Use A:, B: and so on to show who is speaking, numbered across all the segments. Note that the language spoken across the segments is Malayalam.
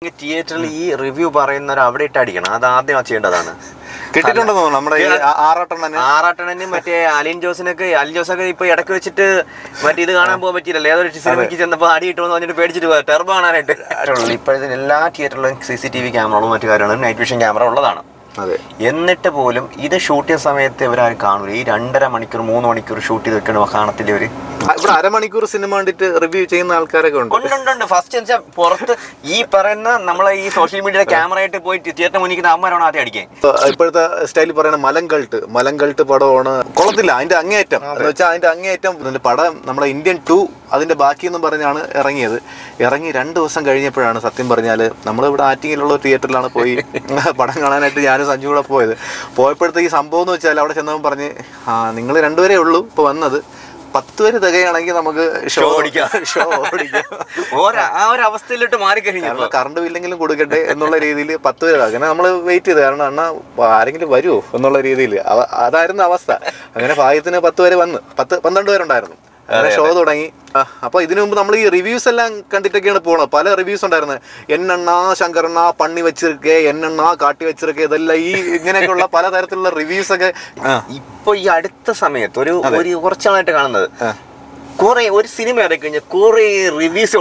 A: തിയേറ്ററിൽ ഈ റിവ്യൂ പറയുന്നവർ അവിടെ ഇട്ട് അടിക്കണം, അത് ആദ്യം ചെയ്യേണ്ടതാണ്.
B: കിട്ടിയിട്ടുണ്ടെന്ന് തോന്നുന്നു നമ്മുടെ
A: ആറാട്ടണനും മറ്റേ അലിൻ ജോസിനൊക്കെ ഇപ്പൊ ഇടയ്ക്ക് വെച്ചിട്ട് മറ്റേ ഇത് കാണാൻ പോകാൻ പറ്റിയില്ലല്ലോ, ഏതൊരു സിനിമയ്ക്ക് ചെന്നപ്പോൾ അടി കിട്ടുമെന്ന് പറഞ്ഞിട്ട് പേടിച്ചിട്ട് ടെർബോ കാണാനായിട്ട്. ഇപ്പോഴത്തെ എല്ലാ തിയേറ്ററിലും CCTV ക്യാമറകളും മറ്റു കാര്യങ്ങളും നൈറ്റ് വിഷൻ ക്യാമറ ഉള്ളതാണ്. എന്നിട്ട് പോലും ഇത് ഷൂട്ട് ചെയ്യുന്ന സമയത്ത് ഇവരാരും കാണൂല. ഈ 2.5 മണിക്കൂർ 3 മണിക്കൂർ ഷൂട്ട് ചെയ്ത് വെക്കണ കാണത്തില്ല ഇവര്.
B: ഇവിടെ അരമണിക്കൂർ സിനിമ കണ്ടിട്ട് റിവ്യൂ ചെയ്യുന്ന ആൾക്കാരൊക്കെ
A: ഉണ്ട്. ഫസ്റ്റ് വെച്ചാൽ പുറത്ത് ഈ പറയുന്ന നമ്മളെ ഈ സോഷ്യൽ മീഡിയയുടെ ക്യാമറ ആയിട്ട് പോയി തിയേറ്റർ മുന്നിൽ അമ്മമാരാണ് ആദ്യം അടിക്കാൻ.
B: ഇപ്പോഴത്തെ സ്റ്റൈലിൽ പറയുന്ന മലങ്കൾട്ട് പടമാണ്, കൊള്ളത്തില്ല. അതിന്റെ അങ്ങേയറ്റം എന്ന് വെച്ചാൽ അതിന്റെ അങ്ങേയറ്റം പടം നമ്മുടെ ഇന്ത്യൻ 2 അതിന്റെ ബാക്കിയെന്നും പറഞ്ഞാണ് ഇറങ്ങി 2 ദിവസം കഴിഞ്ഞപ്പോഴാണ് സത്യം പറഞ്ഞാല് നമ്മളിവിടെ ആറ്റിങ്ങിലുള്ള തിയേറ്ററിലാണ് പോയി പടം കാണാനായിട്ട് ഞാനും സഞ്ജു കൂടെ പോയപ്പോഴത്തേക്ക് സംഭവം എന്ന് വെച്ചാൽ അവിടെ ചെന്നവൻ പറഞ്ഞ് നിങ്ങൾ 2 പേരേ ഉള്ളൂ ഇപ്പൊ വന്നത്, 10 പേര് തികയാണെങ്കിൽ നമുക്ക് ഷോ ഓടിക്കാം.
A: അവസ്ഥയിലോട്ട് മാറിക്കഴിഞ്ഞു.
B: കറണ്ട് ബില്ലെങ്കിലും കൊടുക്കട്ടെ എന്നുള്ള രീതിയിൽ 10 പേര്, അങ്ങനെ നമ്മൾ വെയിറ്റ് ചെയ്ത്, കാരണം അണ്ണാ ആരെങ്കിലും വരുമോ എന്നുള്ള രീതിയിൽ അതായിരുന്നു അവസ്ഥ. അങ്ങനെ ഭാഗ്യത്തിന് 10 പേര് വന്ന് 12 പേരുണ്ടായിരുന്നു. അങ്ങനെ ഷോ തുടങ്ങി. അപ്പൊ ഇതിനു മുമ്പ് നമ്മൾ ഈ റിവ്യൂസ് എല്ലാം കണ്ടിട്ടൊക്കെയാണ് പോണത്. പല റിവ്യൂസ് ഉണ്ടായിരുന്നു, എന്നെണ്ണ ശങ്കരണ്ണ പണ്ണി വെച്ചിരിക്കേ, എന്നെണ്ണ കാട്ടി വെച്ചിരിക്കേ, ഇതെല്ലാം ഈ ഇങ്ങനെയൊക്കെയുള്ള പലതരത്തിലുള്ള റിവ്യൂസ് ഒക്കെ.
A: ഇപ്പൊ ഈ അടുത്ത സമയത്ത് ഒരു കുറച്ചാളായിട്ട് കാണുന്നത് ഒരു സിനിമ ഇറക്കി കഴിഞ്ഞാൽ കുറെ റിവ്യൂസ്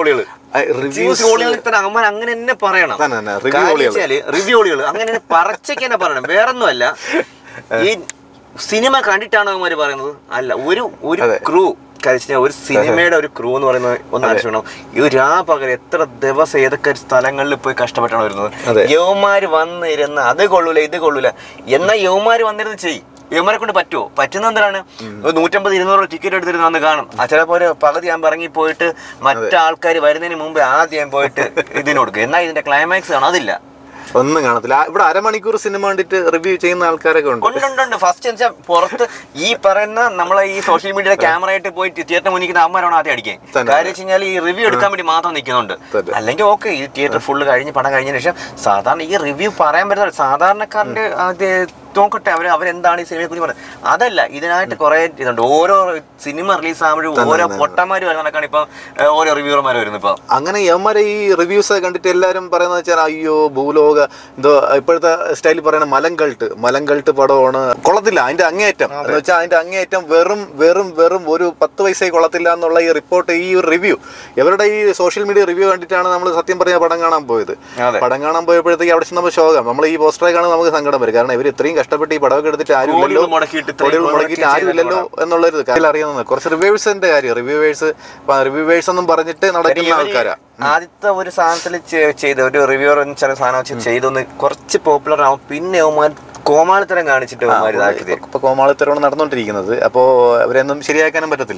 A: അമ്മ അങ്ങനെ തന്നെ പറയണം. റിവ്യൂ ഓളികൾ അങ്ങനെ പറച്ചൊക്കെ തന്നെ പറയണം. വേറൊന്നുമല്ല, ഈ സിനിമ കണ്ടിട്ടാണ് അവന്മാര് പറയുന്നത് അല്ല. ഒരു ക്രൂ ഒരു സിനിമയുടെ ഒരു ക്രൂ എന്ന് പറയുന്നത് ഒന്ന് ആലോചിക്കണം. ഈ പകരം എത്ര ദിവസം ഏതൊക്കെ സ്ഥലങ്ങളിൽ പോയി കഷ്ടപ്പെട്ടാണ് വരുന്നത്. യവന്മാര് വന്നിരുന്ന് അത് കൊള്ളൂല ഇത് കൊള്ളൂല എന്നാ യവന്മാര് വന്നിരുന്ന് ചെയ്യും. യവന്മാരെ കൊണ്ട് പറ്റുമോ? പറ്റുന്ന എന്തിനാണ് 150-200 ടിക്കറ്റ് എടുത്തിരുന്ന് വന്ന് കാണും. ചിലപ്പോൾ ഒരു പകുതി ഞാൻ ഇറങ്ങി പോയിട്ട് മറ്റാൾക്കാർ വരുന്നതിന് മുമ്പ് ആദ്യം പോയിട്ട് ഇതിന് കൊടുക്കും. എന്നാൽ ഇതിന്റെ ക്ലൈമാക്സ് ആണ് അതില്ല,
B: ഒന്നും കാണത്തില്ല. ഇവിടെ അരമണിക്കൂർ സിനിമ കണ്ടിട്ട് റിവ്യൂ ചെയ്യുന്ന ആൾക്കാരൊക്കെ
A: ഉണ്ട്. ഫസ്റ്റ് വെച്ചാൽ പുറത്ത് ഈ പറയുന്ന നമ്മളെ ഈ സോഷ്യൽ മീഡിയയുടെ ക്യാമറ ആയിട്ട് പോയി തിയേറ്റർ മുന്നിൽ അമ്മമാരാണ് ആദ്യം അടിക്കാൻ. കാര്യം വെച്ച് കഴിഞ്ഞാൽ ഈ റിവ്യൂ എടുക്കാൻ വേണ്ടി മാത്രം നിൽക്കുന്നുണ്ട്. അല്ലെങ്കിൽ ഓക്കെ ഈ തിയേറ്റർ ഫുള്ള് കഴിഞ്ഞ് പടം കഴിഞ്ഞതിന് ശേഷം സാധാരണ ഈ റിവ്യൂ പറയാൻ പറ്റുന്ന സാധാരണക്കാരന്റെ നോക്കട്ടെ അവരെന്താണ് ഈ സിനിമയെ കുറിച്ച് പറയുന്നത്. അതല്ല, ഇതിനായിട്ട് കുറെ ഇതുണ്ട്. ഓരോ സിനിമ റിലീസ് ആകുമ്പോഴും ഓരോ പൊട്ടന്മാര് വരുന്നതൊക്കെയാണ് ഇപ്പൊ ഓരോ റിവ്യൂർമാർ വരുന്നത്. ഇപ്പൊ അങ്ങനെ
B: യവന്മാരെ ഈ റിവ്യൂസ് കണ്ടിട്ട് എല്ലാരും പറയുന്നത് വെച്ചാൽ അയ്യോ ഭൂലോക എന്തോ ഇപ്പോഴത്തെ സ്റ്റൈലിൽ പറയുന്ന മലങ്കൾട്ട് പടമാണ്, കൊള്ളത്തില്ല. അതിന്റെ അങ്ങേയറ്റം എന്ന് വെച്ചാൽ അതിന്റെ അങ്ങേയറ്റം വെറും ഒരു 10 പൈസ കൊള്ളത്തില്ല എന്നുള്ള ഈ റിപ്പോർട്ട്, ഈ ഒരു റിവ്യൂ ഇവരുടെ ഈ സോഷ്യൽ മീഡിയ റിവ്യൂ കണ്ടിട്ടാണ് നമ്മൾ സത്യം പറഞ്ഞ പടം കാണാൻ പോയത്. പടം കാണാൻ പോയപ്പോഴത്തേക്ക് അവിടെ ചെന്നപ്പോൾ ശോകം. നമ്മൾ ഈ പോസ്റ്ററെ കാണാൻ നമുക്ക് സങ്കടം വരും. കാരണം ഇവർ ഇത്രയും കഷ്ടപ്പെട്ട് ഈ പടമൊക്കെ എടുത്തിട്ട് ആരുമില്ലല്ലോ എന്നുള്ളൊരു കാര്യം അറിയുന്നത്. കുറച്ച് റിവ്യൂവേഴ്സിന്റെ കാര്യം, റിവ്യൂവേഴ്സ് ഒന്നും പറഞ്ഞിട്ട് നടക്കുന്ന ആൾക്കാരാ.
A: ആദ്യത്തെ ഒരു സാധനത്തിൽ ചെയ്ത ഒരു റിവ്യൂർ ചില സാധനം ചെയ്തൊന്ന് കുറച്ച് പോപ്പുലർ ആവും, പിന്നെ കോമാളിത്തരം കാണിച്ചിട്ട്
B: ഇപ്പൊ കോമാളിത്തരമാണ് നടന്നുകൊണ്ടിരിക്കുന്നത്. അപ്പോ അവരെയൊന്നും ശരിയാക്കാനും പറ്റത്തില്ല.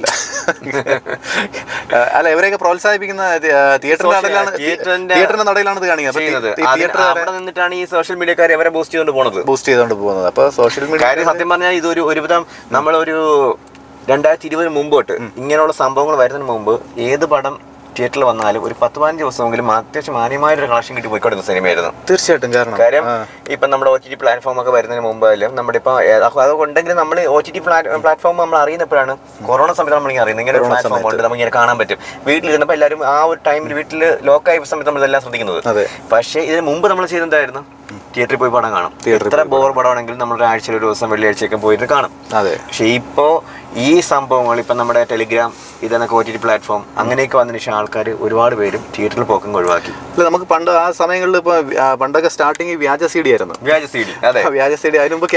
B: അല്ല, ഇവരെയൊക്കെ പ്രോത്സാഹിപ്പിക്കുന്ന തിയേറ്ററിന്റെ നടയിലാണ് ഇത് കാണിക്കുന്നത്.
A: അവിടെ നിന്നിട്ടാണ് ഈ സോഷ്യൽ മീഡിയക്കാർ അവരെ ബൂസ്റ്റ്
B: ചെയ്തുകൊണ്ട് പോകുന്നത്. അപ്പൊ സോഷ്യൽ മീഡിയ
A: സത്യം പറഞ്ഞാൽ ഇതൊരു ഒരുവിധം നമ്മളൊരു 2020 മുമ്പോട്ട് ഇങ്ങനെയുള്ള സംഭവങ്ങൾ വരുന്നതിന് മുമ്പ് ഏത് പടം തിയേറ്ററിൽ വന്നാലും ഒരു 10-15 ദിവസമെങ്കിലും അത്യാവശ്യം മാന്യമായൊരു കളക്ഷൻ കിട്ടി പോയിക്കൊടുക്കുന്ന സിനിമയായിരുന്നു.
B: തീർച്ചയായിട്ടും.
A: കാര്യം ഇപ്പൊ നമ്മുടെ OTT പ്ലാറ്റ്ഫോം ഒക്കെ വരുന്നതിന് മുമ്പായാലും നമ്മുടെ ഇപ്പൊ അതുകൊണ്ടെങ്കിൽ നമ്മൾ OTT പ്ലാറ്റ്ഫോം നമ്മൾ അറിയുന്നപ്പോഴാണ് കൊറോണ സമയത്ത് നമ്മൾ അറിയുന്നത് ഇങ്ങനെ ഒരു പ്ലാറ്റ്ഫോം ഉണ്ട്, നമുക്ക് ഇങ്ങനെ കാണാൻ പറ്റും. വീട്ടിലിരുന്നപ്പോൾ എല്ലാവരും ആ ഒരു ടൈമിൽ വീട്ടിൽ ലോക്കായ സമയത്ത് നമ്മളെല്ലാം ശ്രദ്ധിക്കുന്നത്. പക്ഷേ ഇതിന് മുമ്പ് നമ്മൾ ചെയ്തെന്തായിരുന്നു? തിയേറ്ററിൽ പോയി പടം കാണും. എത്ര ബോർ പടമാണെങ്കിലും നമ്മൾ ആഴ്ചയിൽ ഒരു ദിവസം വെള്ളിയാഴ്ചയൊക്കെ പോയിട്ട് കാണും. പക്ഷെ ഇപ്പോ ഈ സംഭവങ്ങൾ ഇപ്പൊ നമ്മുടെ ടെലിഗ്രാം ഇതെന്നൊക്കെ OTT പ്ലാറ്റ്ഫോം അങ്ങനെയൊക്കെ വന്നതിന് ശേഷം ആൾക്കാർ ഒരുപാട് പേരും തിയേറ്ററിൽ പോക്കും ഒഴിവാക്കി.
B: നമുക്ക് പണ്ട് ആ സമയങ്ങളിൽ ഇപ്പൊ പണ്ടൊക്കെ സ്റ്റാർട്ടിങ് വ്യാജ CD ആയിരുന്നു.
A: വ്യാജ CD
B: അതിന് മുമ്പ്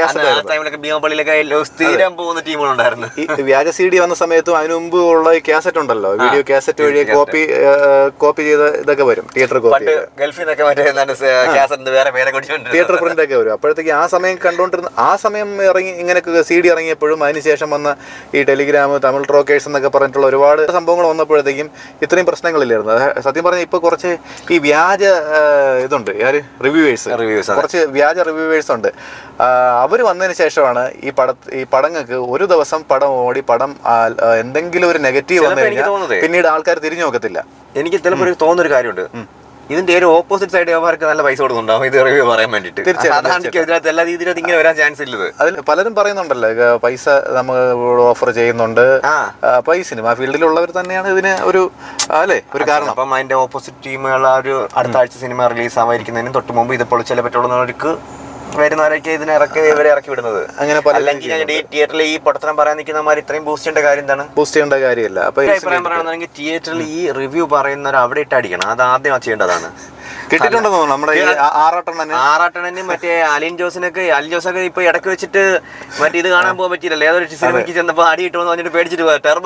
A: സ്ഥിരം പോകുന്ന ടീമുകളുണ്ടായിരുന്നു.
B: ഈ വ്യാജ CD വന്ന സമയത്തും അതിനു മുമ്പ് ഉള്ള കാസറ്റ് ഉണ്ടല്ലോ, വീഡിയോ കാസറ്റ് വഴി കോപ്പി ചെയ്ത ഇതൊക്കെ വരും. തിയേറ്റർ കോപ്പി
A: ഗൾഫിൽ നിന്നൊക്കെ
B: തിയേറ്റർ പ്രിന്റ് ഒക്കെ വരും. അപ്പോഴത്തേക്ക് ആ സമയം കണ്ടുകൊണ്ടിരുന്ന ആ സമയം ഇറങ്ങി ഇങ്ങനെയൊക്കെ CD ഇറങ്ങിയപ്പോഴും അതിനുശേഷം വന്ന ഈ ടെലിഗ്രാം, തമിഴ് ട്രോക്കേഴ്സ് എന്നൊക്കെ പറഞ്ഞിട്ടുള്ള ഒരുപാട് സംഭവങ്ങൾ വന്നപ്പോഴത്തേക്കും ഇത്രയും പ്രശ്നങ്ങളില്ലായിരുന്നു. സത്യം പറഞ്ഞാൽ ഇപ്പൊ കുറച്ച് ഈ വ്യാജ ഇതുണ്ട്, കുറച്ച് വ്യാജ റിവ്യൂവേഴ്സ് ഉണ്ട്. അവർ വന്നതിന് ശേഷമാണ് ഈ പടങ്ങൾക്ക് ഒരു ദിവസം പടം ഓടി പടം എന്തെങ്കിലും ഒരു നെഗറ്റീവ് വന്നു കഴിഞ്ഞാൽ പിന്നീട് ആൾക്കാർ തിരിഞ്ഞു നോക്കത്തില്ല.
A: എനിക്ക് ചിലപ്പോൾ തോന്നുന്നൊരു കാര്യമുണ്ട്, ഇതിന്റെ ഒരു ഓപ്പോസിറ്റ് സൈഡ് അവർക്ക് നല്ല പൈസ കൊടുക്കുന്നുണ്ടാവും ഇത് റിവ്യൂ പറയാൻ വേണ്ടിട്ട്. തീർച്ചയായിട്ടും എല്ലാ രീതിയിലും ഇങ്ങനെ വരാൻ ചാൻസ് ഇല്ലത്.
B: അതിൽ പലരും പറയുന്നുണ്ടല്ലോ പൈസ നമ്മൾ ഓഫർ ചെയ്യുന്നുണ്ട്. അപ്പൊ ഈ സിനിമ ഫീൽഡിലുള്ളവർ തന്നെയാണ് ഇതിന് ഒരു ഒരു കാരണം.
A: അപ്പം അതിന്റെ ഓപ്പോസിറ്റ് ടീമുകൾ ആ ഒരു അടുത്ത ആഴ്ച സിനിമ റിലീസ് ആവാതിരിക്കുന്നതിനും തൊട്ട് മുമ്പ് ഇത് പൊളിച്ചല്ലേ പറ്റുള്ളവർക്ക് വരുന്നവരൊക്കെ ഇവരെ ഇറക്കി വിടുന്നത്. അല്ലെങ്കിൽ തിയേറ്ററിൽ ഈ പടത്തരം പറയാൻ നിൽക്കുന്നവർ ഇത്രയും ബൂസ്റ്റ് ചെയ്യേണ്ട കാര്യം എന്താണ്?
B: ബൂസ്റ്റ് ചെയ്യേണ്ട കാര്യമില്ല. അപ്പൊ
A: അഭിപ്രായം പറയുകയാണെങ്കിൽ തിയേറ്ററിൽ ഈ റിവ്യൂ പറയുന്നവർ അവിടെ ഇട്ട് അടിക്കണം. അത് ആദ്യം ചെയ്യേണ്ടതാണ്.
B: കിട്ടിയിട്ടുണ്ടെന്ന് തോന്നുന്നു നമ്മുടെ
A: ആറാട്ടണ്ണനും മറ്റേ അലിൻ ജോസിനൊക്കെ ഇപ്പൊ ഇടയ്ക്ക് വെച്ചിട്ട് മറ്റേ ഇത് കാണാൻ പോകാൻ പറ്റില്ലല്ലോ. ഏതൊരു സിനിമയ്ക്ക് ചെന്നപ്പോ അടി കിട്ടുമെന്ന് പറഞ്ഞിട്ട് പേടിച്ചിട്ട് പോകാം ടെർബോ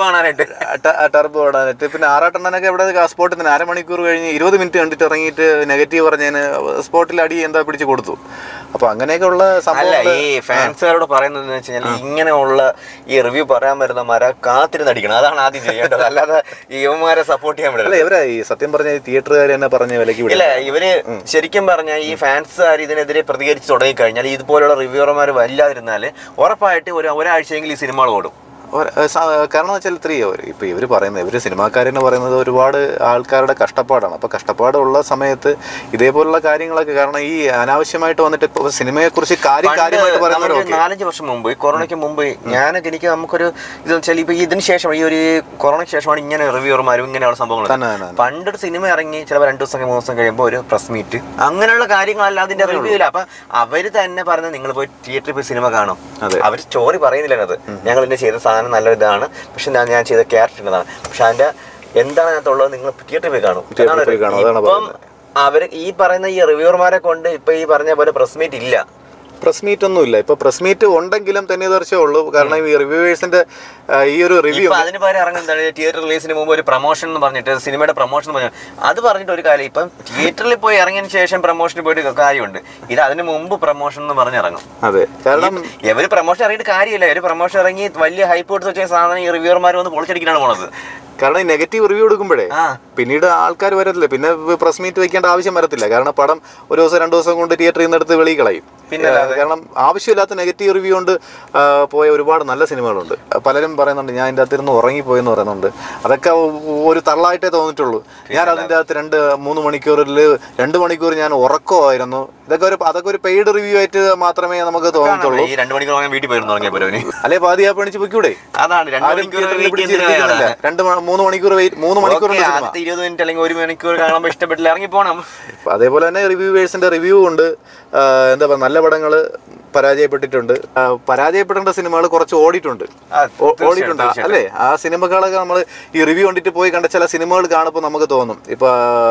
A: കാണാനായിട്ട്.
B: പിന്നെ ആറാട്ടണ്ണനൊക്കെ ഇവിടെ സ്പോട്ടിൽ തന്നെ 1/2 മണിക്കൂർ കഴിഞ്ഞ് 20 മിനിറ്റ് കണ്ടിട്ട് ഇറങ്ങിയിട്ട് നെഗറ്റീവ് പറഞ്ഞതിന് സ്പോട്ടിൽ അടി എന്താ പിടിച്ച് കൊടുത്തു. അപ്പൊ അങ്ങനെയൊക്കെ ഉള്ള
A: സംഭവം ഈ ഫാൻസുകാരോട് പറയുന്നത് വെച്ച് കഴിഞ്ഞാൽ ഇങ്ങനെയുള്ള ഈ റിവ്യൂ പറയാൻ വരുന്നമാരെ കാത്തിരുന്ന് അടിക്കണം. അതാണ് ആദ്യം ചെയ്യേണ്ടത്. അല്ലാതെ യുവമാരെ സപ്പോർട്ട് ചെയ്യാൻ പറ്റില്ല.
B: ഇവരെ ഈ സത്യം പറഞ്ഞ തിയേറ്ററുകാർ തന്നെ പറഞ്ഞ വിലക്ക്
A: ഇല്ല. ഇവര് ശരിക്കും പറഞ്ഞാൽ ഈ ഫാൻസുകാർ ഇതിനെതിരെ പ്രതികരിച്ച് തുടങ്ങിക്കഴിഞ്ഞാൽ ഇതുപോലുള്ള റിവ്യൂവർമാർ വല്ലാതിരുന്നാല് ഉറപ്പായിട്ട് ഒരാഴ്ചയെങ്കിലും ഈ സിനിമകൾ ഓടും.
B: കാരണം എന്ന് വെച്ചാൽ ഇപ്പൊ ഇവര് പറയുന്നത് ഇവര് സിനിമാക്കാരെന്ന് പറയുന്നത് ഒരുപാട് ആൾക്കാരുടെ കഷ്ടപ്പാടാണ്. അപ്പൊ കഷ്ടപ്പാടുള്ള സമയത്ത് ഇതേപോലുള്ള കാര്യങ്ങളൊക്കെ കാരണം ഈ അനാവശ്യമായിട്ട് വന്നിട്ട് ഇപ്പൊ സിനിമയെ കുറിച്ച് കാര്യമായിട്ട് പറയുന്നത്
A: 4-5 വർഷം മുമ്പ് കൊറോണയ്ക്ക് മുമ്പ് എനിക്ക് നമുക്കൊരു ഇതെന്ന് വെച്ചാൽ ഇപ്പൊ ഇതിന് ശേഷം ഈ ഒരു കൊറോണയ്ക്ക് ശേഷമാണ് ഇങ്ങനെ റിവ്യൂവർമാരും ഇങ്ങനെയുള്ള സംഭവങ്ങൾ. പണ്ടൊരു സിനിമ ഇറങ്ങി ചിലപ്പോൾ 2 ദിവസം 3 ദിവസം കഴിയുമ്പോൾ ഒരു പ്രസ് മീറ്റ് അങ്ങനെയുള്ള കാര്യങ്ങളല്ല അതിന്റെ റിവ്യൂ ഇല്ല. അപ്പൊ അവര് തന്നെ പറഞ്ഞത് നിങ്ങൾ പോയി തിയേറ്ററിൽ പോയി സിനിമ കാണും. അവർ സ്റ്റോറി പറയുന്നില്ല. അത് ഞങ്ങൾ എന്നെ ചെയ്ത സാധനം നല്ല ഇതാണ്, പക്ഷെ ഞാൻ ചെയ്ത ക്യാരക്ടറിൻ്റെതാണ്, പക്ഷെ അതിന്റെ എന്താണ് അതിനകത്തുള്ളത് നിങ്ങൾ തിയേറ്ററിൽ പോയി കാണും. ഇപ്പം അവര് ഈ പറയുന്ന ഈ റിവ്യൂവർമാരെ കൊണ്ട് ഇപ്പൊ ഈ പറഞ്ഞ പോലെ പ്രസ് മീറ്റ് ഇല്ല.
B: പ്രസ് മീറ്റ് ഒന്നുമില്ല. ഇപ്പൊ പ്രസ് മീറ്റ് ഉണ്ടെങ്കിലും തന്നെ തീർച്ചയേ ഉള്ളൂ. കാരണം ഈ റിവ്യൂവേഴ്സിന്റെ ഈ ഒരു റിവ്യൂ
A: അതിന് പകരം ഇറങ്ങുന്നതാണ് തിയേറ്റർ റിലീസിന് മുമ്പ് ഒരു പ്രൊമോഷൻ എന്ന് പറഞ്ഞിട്ട് സിനിമയുടെ പ്രൊമോഷൻ പറഞ്ഞു. അത് പറഞ്ഞിട്ട് ഒരു കാര്യം ഇപ്പം തിയേറ്ററിൽ പോയി ഇറങ്ങിയതിന് ശേഷം പ്രൊമോഷന് പോയിട്ട് കാര്യമുണ്ട്. ഇത് അതിന് മുമ്പ് പ്രൊമോഷൻ എന്ന് പറഞ്ഞിറങ്ങും.
B: അതെ, കാരണം
A: ഇവര് പ്രൊമോഷൻ ഇറങ്ങിയിട്ട് കാര്യമില്ല. ഒരു പ്രൊമോഷൻ ഇറങ്ങി വലിയ ഹൈപ്പ് കൊടുത്ത് വെച്ച സാധനം ഈ റിവ്യൂവർമാർ വന്ന് പൊളിച്ചടിക്കാനാണ് പോണത്.
B: കാരണം ഈ നെഗറ്റീവ് റിവ്യൂ എടുക്കുമ്പോഴേ പിന്നീട് ആൾക്കാർ വരത്തില്ല. പിന്നെ പ്രസ് മീറ്റ് വെക്കേണ്ട ആവശ്യം വരത്തില്ല. കാരണം പടം 1 ദിവസം 2 ദിവസം കൊണ്ട് തിയേറ്ററിൽ നിന്ന് എടുത്ത് വെളിയിൽ കളയും. പിന്നെ കാരണം ആവശ്യമില്ലാത്ത നെഗറ്റീവ് റിവ്യൂ കൊണ്ട് പോയ ഒരുപാട് നല്ല സിനിമകളുണ്ട്. പലരും പറയുന്നുണ്ട് ഞാൻ ഇതിൻ്റെ അകത്തിരുന്ന് ഉറങ്ങിപ്പോയെന്ന് പറയുന്നുണ്ട്. അതൊക്കെ ഒരു തള്ളായിട്ടേ തോന്നിട്ടുള്ളൂ. ഞാൻ അതിൻ്റെ അകത്ത് 2-3 മണിക്കൂറിൽ 2 മണിക്കൂർ ഞാൻ ഉറക്കമായിരുന്നു. അതൊക്കെ ഒരു പെയ്ഡ് റിവ്യൂ ആയിട്ട് മാത്രമേ നമുക്ക് തോന്നത്തുള്ളൂ. അല്ലെ പാതി ആ പണിച്ച് പൊയ്ക്കൂടെ? 3 മണിക്കൂർ 3 മണിക്കൂർ
A: 20 മിനിറ്റ് അല്ലെങ്കിൽ 1 മണിക്കൂർ കാണുമ്പോൾ ഇഷ്ടപ്പെട്ടില്ല ഇറങ്ങി പോകണം.
B: അതേപോലെ തന്നെ റിവ്യൂവേഴ്സിന്റെ റിവ്യൂ ഉണ്ട്. എന്താ പറയുക, നല്ല പടങ്ങള് പരാജയപ്പെട്ടിട്ടുണ്ട്. പരാജയപ്പെടേണ്ട സിനിമകൾ കുറച്ച് ഓടിയിട്ടുണ്ട് അല്ലേ? ആ സിനിമകളൊക്കെ നമ്മൾ ഈ റിവ്യൂ കണ്ടിട്ട് പോയി കണ്ട ചില സിനിമകൾ കാണുമ്പോൾ നമുക്ക് തോന്നും. ഇപ്പൊ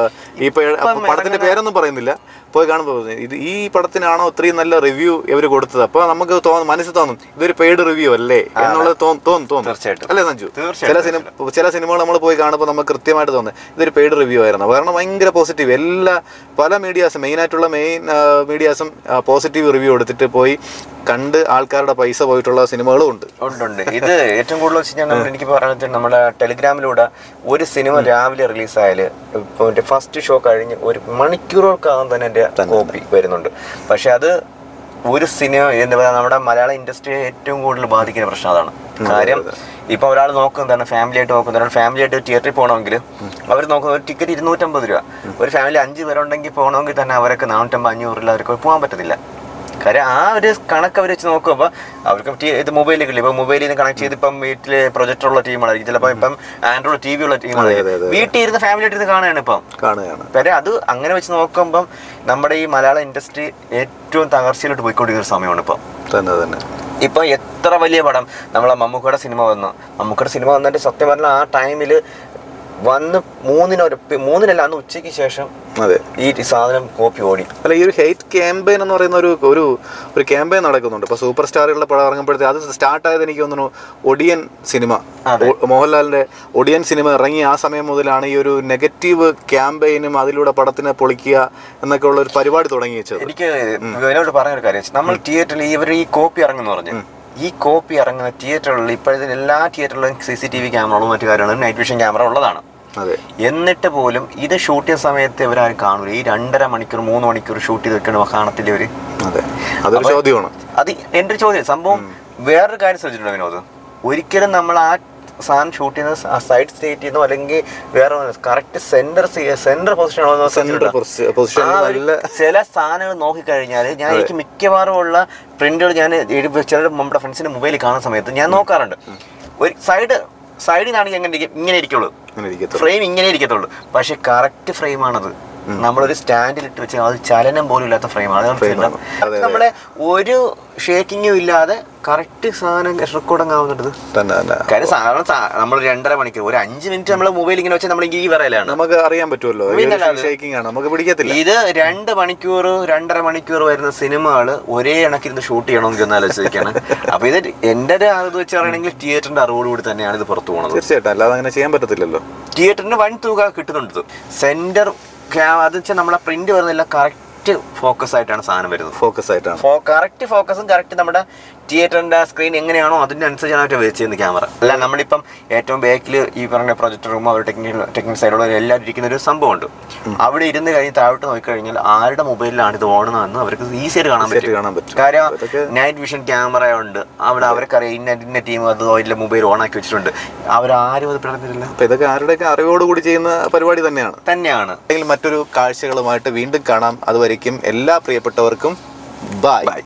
B: പടത്തിന്റെ പേരൊന്നും പറയുന്നില്ല, പോയി കാണുമ്പോൾ ഈ പടത്തിനാണോ ഇത്രയും നല്ല റിവ്യൂ ഇവർ കൊടുത്തത്? അപ്പൊ നമുക്ക് മനസ്സിൽ തോന്നും ഇതൊരു പെയ്ഡ് റിവ്യൂ അല്ലേ എന്നുള്ളത് തോന്നും അല്ലേ സഞ്ജു? ചില സിനിമകൾ നമ്മൾ പോയി കാണുമ്പോൾ നമുക്ക് കൃത്യമായിട്ട് തോന്നുന്നത് ഇതൊരു പെയ്ഡ് റിവ്യൂ ആയിരുന്നു. കാരണം ഭയങ്കര പോസിറ്റീവ്. പല മീഡിയാസും മെയിനായിട്ടുള്ള മീഡിയാസും പോസിറ്റീവ് റിവ്യൂ എടുത്തിട്ട് പോയി കണ്ട് ആൾക്കാരുടെ പൈസ പോയിട്ടുള്ള സിനിമകളും ഉണ്ട്.
A: ഇത് ഏറ്റവും കൂടുതൽ വെച്ച് എനിക്ക് പറയുന്നത് നമ്മുടെ ടെലിഗ്രാമിലൂടെ ഒരു സിനിമ രാവിലെ റിലീസായാല് ഇപ്പൊ ഫസ്റ്റ് ഷോ കഴിഞ്ഞ് 1 മണിക്കൂറുകൾക്കകം തന്നെ എന്റെ കോപ്പി വരുന്നുണ്ട്. പക്ഷെ അത് ഒരു സിനിമ എന്താ പറയുക, നമ്മുടെ മലയാള ഇൻഡസ്ട്രിയെ ഏറ്റവും കൂടുതൽ ബാധിക്കുന്ന പ്രശ്നം അതാണ്. കാര്യം ഇപ്പൊ ഒരാൾ നോക്കുന്നതാണ് ഫാമിലി ആയിട്ട് തിയേറ്ററിൽ പോകണമെങ്കിൽ അവർ നോക്കുന്ന ഒരു ടിക്കറ്റ് 250 രൂപ. ഒരു ഫാമിലി 5 പേരുണ്ടെങ്കിൽ പോകണമെങ്കിൽ തന്നെ അവർക്ക് 450-500 അവർക്ക് പോകാൻ പറ്റത്തില്ല. കാര്യം ആ ഒരു കണക്ക് അവർ വെച്ച് നോക്കുമ്പോൾ അവർക്ക് ഇത് മൊബൈലിൽ കിട്ടില്ല. ഇപ്പൊ മൊബൈലിൽ നിന്ന് കണക്ട് ചെയ്ത് ഇപ്പം വീട്ടില് പ്രൊജക്ടറുള്ള ടീമായിരിക്കും, ചിലപ്പോൾ ഇപ്പം ആൻഡ്രോയിഡ് TV ഉള്ള ടീമായിരിക്കും. വീട്ടിൽ ഇരുന്ന് ഫാമിലി ആയിട്ട് കാണുകയാണ് ഇപ്പം. കാര്യം അത് അങ്ങനെ വെച്ച് നോക്കുമ്പം നമ്മുടെ ഈ മലയാള ഇൻഡസ്ട്രി ഏറ്റവും തകർച്ചയിലോട്ട് പോയിക്കൊണ്ടിരിക്കുന്ന സമയമാണ് ഇപ്പം. ഇപ്പൊ എത്ര വലിയ പടം നമ്മളെ മമ്മൂക്കയുടെ സിനിമ വന്നിട്ട് സത്യം പറഞ്ഞാൽ ആ ടൈമില് വന്ന് 3-3 അന്ന് ഉച്ചയ്ക്ക് ശേഷം ഈ സാധനം കോപ്പി ഓടി.
B: അല്ല, ഈ ഒരു ഹെയ്റ്റ് ക്യാമ്പയിൻ എന്ന് പറയുന്ന ഒരു ക്യാമ്പയിൻ നടക്കുന്നുണ്ട്. ഇപ്പൊ സൂപ്പർ സ്റ്റാറുകളുടെ പടം ഇറങ്ങുമ്പോഴത്തേക്ക് അത് സ്റ്റാർട്ട് ആയത് എനിക്ക് തോന്നുന്നു ഒടിയൻ സിനിമ, മോഹൻലാലിന്റെ ഒടിയൻ സിനിമ ഇറങ്ങി ആ സമയം മുതലാണ് ഈ ഒരു നെഗറ്റീവ് ക്യാമ്പയിനും അതിലൂടെ പടത്തിനെ പൊളിക്കുക എന്നൊക്കെ ഉള്ള ഒരു പരിപാടി തുടങ്ങി വെച്ചത്.
A: എനിക്ക് ഇതിനോട് പറഞ്ഞൊരു കാര്യം, നമ്മൾ തിയേറ്ററിൽ ഇവർ ഈ കോപ്പി ഇറങ്ങുന്ന പറഞ്ഞു, ഈ കോപ്പി ഇറങ്ങുന്ന തിയേറ്ററുകളിൽ ഇപ്പോഴത്തെ എല്ലാ തിയേറ്ററിലും CCTV ക്യാമറകളും മറ്റു കാര്യങ്ങളും നൈറ്റ് വിഷൻ ക്യാമറ ഉള്ളതാണ്. എന്നിട്ട് പോലും ഇത് ഷൂട്ട് ചെയ്യുന്ന സമയത്ത് ഇവരാരും കാണൂല. ഈ 2.5 മണിക്കൂർ 3 മണിക്കൂർ ഷൂട്ട് ചെയ്ത് വെക്കണ കാണത്തില്ല ഇവര്.
B: അതൊരു ചോദ്യമാണ്.
A: അത് എന്റെ ഒരു ചോദ്യം. സംഭവം വേറൊരു കാര്യം ശ്രദ്ധിച്ചിട്ടുണ്ടോ വിനോദ്? ഒരിക്കലും നമ്മൾ ആ സാധനം ഷൂട്ട് ചെയ്യുന്ന സൈഡ് സ്റ്റേറ്റ് ചെയ്യുന്നോ അല്ലെങ്കിൽ വേറെ കറക്റ്റ് സെന്റർ പൊസിഷൻ ചില സാധനങ്ങൾ നോക്കിക്കഴിഞ്ഞാൽ ഞാൻ എനിക്ക് മിക്കവാറും ഉള്ള പ്രിന്റുകൾ ഞാൻ ചില നമ്മുടെ ഫ്രണ്ട്സിന്റെ മൊബൈലിൽ കാണുന്ന സമയത്ത് ഞാൻ നോക്കാറുണ്ട്. ഒരു സൈഡിനാണെങ്കിൽ ഇങ്ങനെ ഇരിക്കുള്ളൂ, ഫ്രെയിം ഇങ്ങനെ ഇരിക്കത്തുള്ളൂ, പക്ഷെ കറക്റ്റ് ഫ്രെയിമാണത്. നമ്മളൊരു സ്റ്റാൻഡിലിട്ട് വെച്ച് അത് ചലനം പോലും ഇല്ലാത്ത ഫ്രെയിമാണ്. നമ്മളെ ഒരു ഷേക്കിങ്ങും ഇല്ലാതെ കറക്റ്റ് സാധനം റെക്കോർഡിങ് ആവുന്നുണ്ട്. കാര്യം സാധാരണ നമ്മൾ 2.5 മണിക്കൂർ, ഒരു 5 മിനിറ്റ് നമ്മൾ മൊബൈൽ ഇങ്ങനെ വെച്ചാൽ നമ്മൾ ഈ പറയലാണ്, നമുക്ക് അറിയാൻ പറ്റുമല്ലോ. ഇത് 2 മണിക്കൂർ 2.5 മണിക്കൂർ വരുന്ന സിനിമകൾ ഒരേ കണക്കിരുന്ന് ഷൂട്ട് ചെയ്യണമെങ്കിൽ ഒന്ന് ആലോചിക്കാണ്. അപ്പൊ ഇത് എന്റെ ഒരു അത് വെച്ച് പറയണമെങ്കിൽ തിയേറ്ററിന്റെ അറിവോടുകൂടി തന്നെയാണ് ഇത് പുറത്തു പോകുന്നത്. തീർച്ചയായിട്ടും, അല്ലാതെ അങ്ങനെ ചെയ്യാൻ പറ്റത്തില്ലല്ലോ. തിയേറ്ററിന് വൻ തുക കിട്ടുന്നുണ്ട്. സെന്റർ അത് വെച്ചാൽ നമ്മളെ പ്രിന്റ് വരുന്നില്ല, കറക്റ്റ് ഫോക്കസ് ആയിട്ടാണ് സാധനം വരുന്നത്. കറക്റ്റ് ഫോക്കസും കറക്റ്റ് നമ്മുടെ തിയേറ്ററിന്റെ സ്ക്രീൻ എങ്ങനെയാണോ അതിന്റെ അനുസരിച്ചാണ് വെച്ച് ചെയ്യുന്ന ക്യാമറ. അല്ല നമ്മളിപ്പം ഏറ്റവും ബാക്കിൽ ഈ പറഞ്ഞ പ്രൊജക്ടർ റൂം അവർ ടെക്നിക്കൽ സൈഡുള്ള എല്ലാവരും ഇരിക്കുന്ന ഒരു സംഭവമുണ്ട്. അവിടെ ഇരുന്ന് കഴിഞ്ഞ് താഴോട്ട് നോക്കിക്കഴിഞ്ഞാൽ ആരുടെ മൊബൈലിലാണ് ഇത് ഓടുന്നതെന്ന് അവർക്ക് ഈസി ആയിട്ട് കാണാൻ പറ്റും. കാര്യം നൈറ്റ് വിഷൻ ക്യാമറ ഉണ്ട് അവിടെ, അവർക്കറിയാം ഇന്ന ടീം അത് ഇല്ല മൊബൈൽ ഓൺ ആക്കി വെച്ചിട്ടുണ്ട്. അവരാരും അത് പ്രകടിപ്പിച്ചില്ല. ഇതൊക്കെ ആരുടെയൊക്കെ അറിവോടുകൂടി ചെയ്യുന്ന പരിപാടി തന്നെയാണ്. മറ്റൊരു കാഴ്ചകളുമായിട്ട് വീണ്ടും കാണാം. അതുവരയ്ക്കും എല്ലാ പ്രിയപ്പെട്ടവർക്കും ബൈ.